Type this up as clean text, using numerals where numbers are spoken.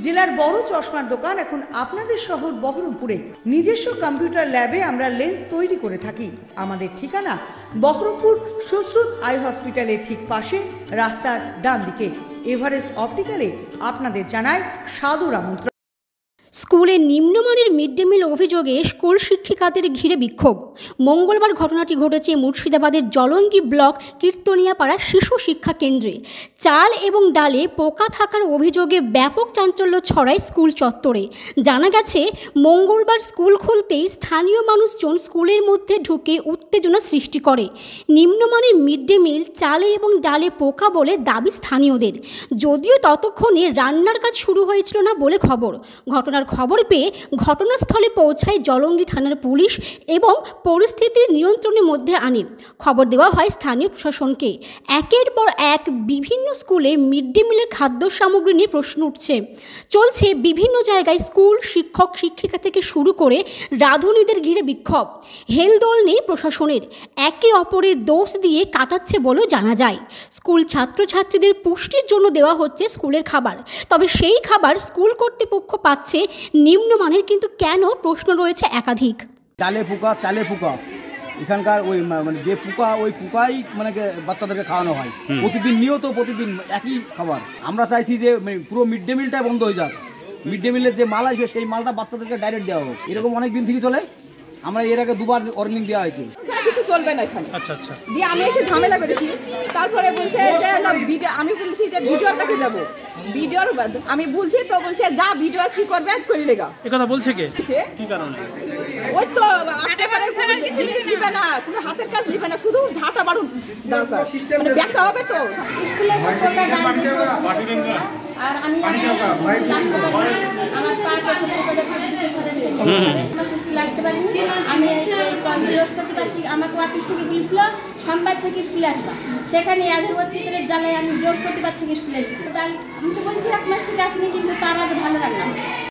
জেলার বড় চশমার দোকান এখন আপনাদের শহর বহরমপুরে। নিজস্ব কম্পিউটার ল্যাবে আমরা লেন্স তৈরি করে থাকি। আমাদের ঠিকানা বহরমপুর সুশ্রুত আই হসপিটালের ঠিক পাশে, রাস্তার ডান দিকে। এভারেস্ট অপটিক্যালে আপনাদের জানায় সাদর আমন্ত্রণ। স্কুলে নিম্নমানের মিড ডে মিল অভিযোগে স্কুল শিক্ষিকাদের ঘিরে বিক্ষোভ। মঙ্গলবার ঘটনাটি ঘটেছে মুর্শিদাবাদের জলঙ্গি ব্লক কীর্তনিয়াপাড়া শিশু শিক্ষা কেন্দ্রে। চাল এবং ডালে পোকা থাকার অভিযোগে ব্যাপক চাঞ্চল্য ছড়ায় স্কুল চত্বরে। জানা গেছে, মঙ্গলবার স্কুল খুলতেই স্থানীয় মানুষজন স্কুলের মধ্যে ঢুকে উত্তেজনা সৃষ্টি করে। নিম্নমানের মিড ডে মিল, চালে এবং ডালে পোকা বলে দাবি স্থানীয়দের, যদিও ততক্ষণে রান্নার কাজ শুরু হয়েছিল না বলে খবর। ঘটনার খবর পেয়ে ঘটনাস্থলে পৌঁছায় জলঙ্গি থানার পুলিশ এবং পরিস্থিতির নিয়ন্ত্রণের মধ্যে আনে। খবর দেওয়া হয় স্থানীয় প্রশাসনকে। একের পর এক বিভিন্ন স্কুলে মিড ডে মিলের খাদ্য সামগ্রী নিয়ে প্রশ্ন উঠছে। চলছে বিভিন্ন জায়গায় স্কুল শিক্ষক শিক্ষিকা থেকে শুরু করে রাঁধুনিদের ঘিরে বিক্ষোভ। হেলদোল নেই প্রশাসনের, একে অপরের দোষ দিয়ে কাটাচ্ছে বলেও জানা যায়। স্কুল ছাত্রছাত্রীদের পুষ্টির জন্য দেওয়া হচ্ছে স্কুলের খাবার, তবে সেই খাবার স্কুল কর্তৃপক্ষ পাচ্ছে নিম্নমানের, কিন্তু কেন প্রশ্ন রয়েছে একাধিক। ডালে পোকা, চালে পোকা, এখানকার ওই মানে যে পোকা, ওই পোকাই মানে বাচ্চাদেরকে খাওয়ানো হয় প্রতিদিন, নিয়ত প্রতিদিন একই খাবার। আমরা চাইছি যে পুরো মিড ডে মিলটাই বন্ধ হয়ে যাক। মিড ডে মিলের যে মাল আছে সেই মালটা বাচ্চাদেরকে ডাইরেক্ট দেওয়া হোক। এরকম অনেক দিন থেকে চলে। আমরা এর আগে দুবার ওয়ার্নিং দেওয়া হয়েছে, কিছু চলবে না এখানে। আচ্ছা আচ্ছা, দিয়ে আমি এসে ঝামেলা করেছি। তারপরে বলছে যে না ভিডিও, আমি বলছি যে ভিডিওর কাছে যাব। ভিডিওর আমি বলছি তো বলছে যা ভিডিও কি করবে করে লেগা। এই কথা বলছে কে? কি কারণ? ওই তো একেবারে জিনিস নিবে না, কোনো হাতের কাজ নিবে না, শুধু ঝাঁটা বাড়ু দরকার, মানে বেচা হবে তো। স্কুলে আর আমি আমার আসতে পারিনি। আমি বৃহস্পতিবার আমাকে অফিস থেকে বলেছিল সোমবার থেকে স্কুলে আসবা, সেখানে এদের অত্যাচারের জ্বালায় আমি বৃহস্পতিবার থেকে স্কুলে এসেছি। আমি তো বলছি এক মাস থেকে আসিনি, কিন্তু তার আগে ভালো রান্না।